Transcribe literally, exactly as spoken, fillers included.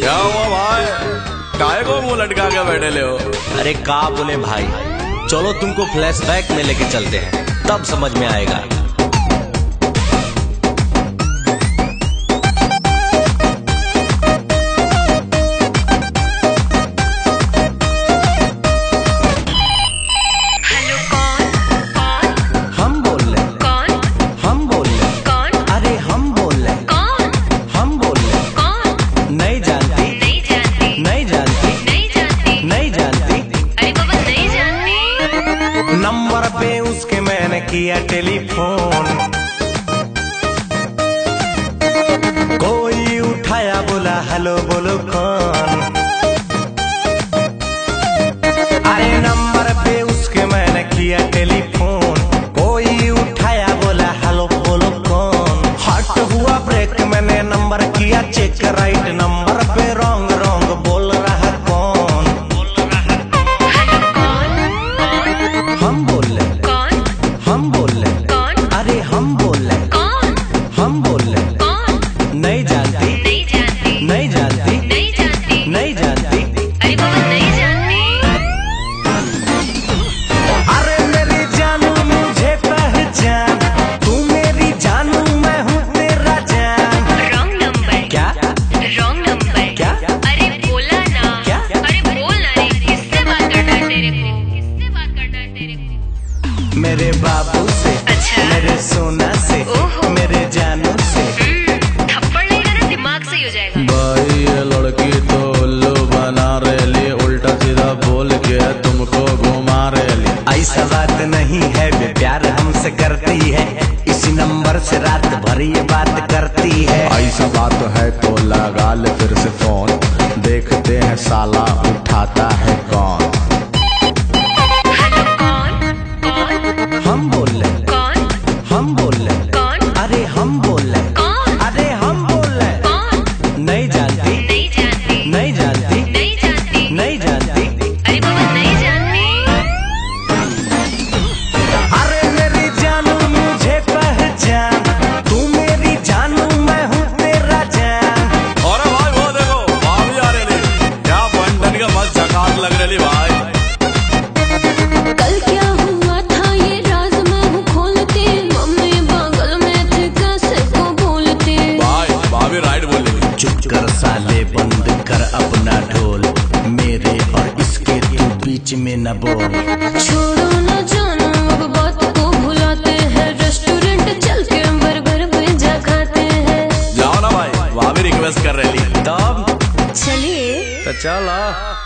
क्या हुआ भाई, काहे को मुंह लटका के बैठे ले हो? अरे का बोले भाई, चलो तुमको फ्लैशबैक में लेके चलते हैं, तब समझ में आएगा। नंबर पे उसके मैंने किया टेलीफोन, कोई उठाया बोला हेलो बोलो कौन। अरे नंबर पे उसके मैंने किया टेलीफोन, कोई उठाया बोला हेलो बोलो कौन। हट हुआ ब्रेक, मैंने नंबर किया चेक, राइट नंबर पे रॉन्ग रॉन्ग बोल रहा कौन। हम बोल रहे कौन, हम बोल रहे कौन, अरे हम बोल रहे कौन, हम बोल रहे कौन। नहीं जानती, नहीं जानती, नहीं जानती, नहीं जानती, नहीं जानती, अरे बाबा नहीं जानती। अरे मेरी जानू मुझे पहचान, तू मेरी जानू मैं हूँ तेरा जान। रॉन्ग नंबर क्या, रॉन्ग नंबर क्या, अरे बोला ना क्या, अरे बोल ना रे, किससे बात करना है तेरे को, किससे बात करना है तेरे को। मेरे बाबू से, अच्छा। मेरे सोना से, ओहो। मेरे जानू से। थप्पड़ लेगा ना दिमाग से ही हो जाएगा। भाई ये लड़की तो उल्लू बना रही, उल्टा सीधा बोल के तुमको घुमा रही। ऐसा बात नहीं है, वे प्यार हमसे करती है, इसी नंबर से रात भर ये बात करती है। ऐसा बात है तो लगा ले फिर से फोन, देखते हैं साला उठाता है कौन। हम बोल रहे कौन, हम बोल रहे कौन, अरे हम बोल रहे कौन, अरे हम बोल रहे कौन। नहीं जानती, नहीं जानती, नहीं जानती, नहीं जानती, नहीं जानती, अरे बाबा नहीं जानती। अरे मेरी जानू मुझे पहचान, तू मेरी जानू मैं हूँ तेरा जान। अरे भाई वो देखो भाभी आ रही, क्या बंधन का मस्त झकास लग रही भाई। कल क्या हुआ था ये राज मैं हूँ खोलते, मम्मी बगल में थे कैसे को बोलते। भाई भाभी राइट बोल रही। चुप कर साले, बंद कर अपना ढोल, मेरे और इसके तू बीच में न बोल। छोड़ो न जानो अब बात को भुलाते हैं, रेस्टोरेंट चल के बर्गर पिज्जा खाते हैं। जाओ ना भाई, भाभी रिक्वेस्ट कर रही। तब चलिए तो चलो।